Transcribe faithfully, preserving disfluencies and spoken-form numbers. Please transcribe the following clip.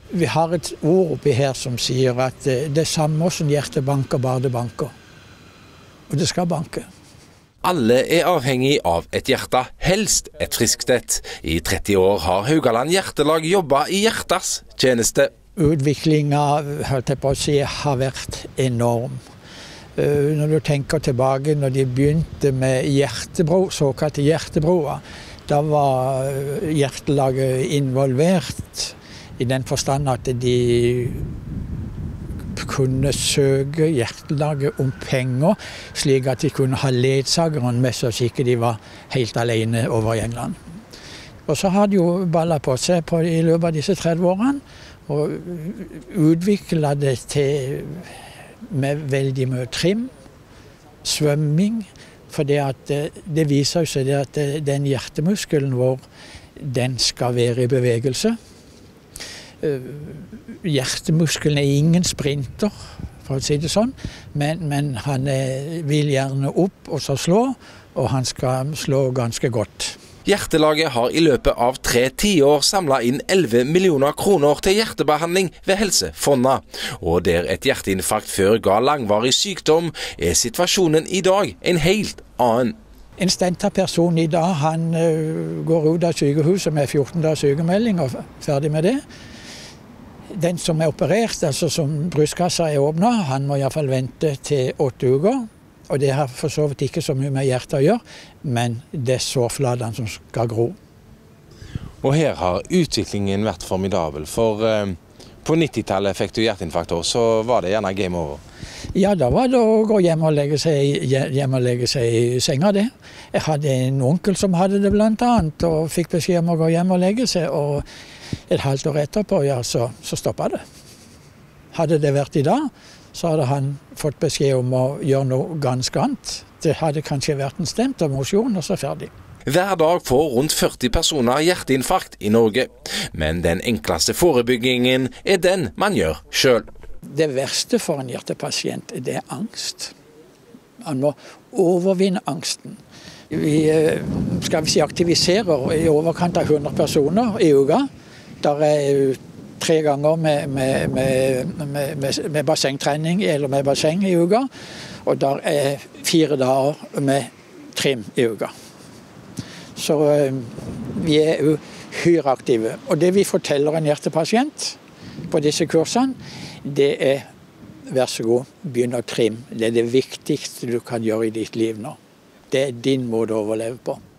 Vi har et ord oppi her som sier at det er samme som hjertet banker, bare det banker. Og det skal banke. Alle er avhengig av et hjerte, helst et friskt et. I tretti år har Haugaland Hjertelag jobbet i hjerters tjeneste. Utviklingen, holdt jeg på å si, har vært enorm. Når du tenker tilbake, når de begynte med hjertebro, såkalte hjertebroer, da var hjertelaget involvert i den forstand at de kunne søke hjertelaget om penger, slik at de kunne ha ledsageren med seg, så ikke de var helt alene over i England. Og så har de jo ballet på seg på, i løpet av disse tretti årene, og utviklet det til med veldig mye trim, svømming, for det, at det viser seg at den hjertemuskelen vår, den skal være i bevegelse. Hjertemuskelen er ingen sprinter, for å si det sånn, men, men han er, vil gjerne opp og så slå, og han skal slå ganske godt. Hjertelaget har i løpet av tre tiår samlet inn elleve millioner kroner til hjertebehandling ved Helsefonda. Og der et hjerteinfarkt før ga langvarig sykdom, er situasjonen i dag en helt annen. En stenta person i dag, han uh, går ut av sykehuset med fjorten dagers sykemelding og ferdig med det. Den som er operert, altså som brystkassa er åpnet, han må i hvert fall vente til åtte uker. Og det har for så vidt ikke så mye med hjertet å gjøre, men det er sårfladene som skal gro. Og her har utviklingen vært formidabel, for eh, på nittitallet fikk du hjerteinfarkt, så var det gjerne game over. Ja, da var det å gå hjem og legge seg, hjem og legge seg i senga det. Jeg hadde en onkel som hadde det blant annet, og fikk beskjed om å gå hjem og legge seg, og et halvt år etterpå, ja, så, så stoppet det. Hadde det vært i dag, så hadde han fått beskjed om å gjøre noe ganske annet. Det hadde kanskje vært en stemt av mosjon, og så ferdig. Hver dag får rundt førti personer hjerteinfarkt i Norge. Men den enkleste forebyggingen er den man gjør selv. Det verste for en hjertepasient, det er angst. Man må overvinne angsten. Vi skal vi si, aktiviserer i overkant av hundre personer i uka. Der er tre ganger med, med, med, med, med, med bassengtrening eller med basseng i uka, og der er fire dager med trim i uka. Så vi er uhyre aktive. Og det vi forteller en hjertepasient på disse kursene, det er, vær så god, begynn å trimme. Det er det viktigste du kan gjøre i ditt liv nå. Det er din måte å overleve på.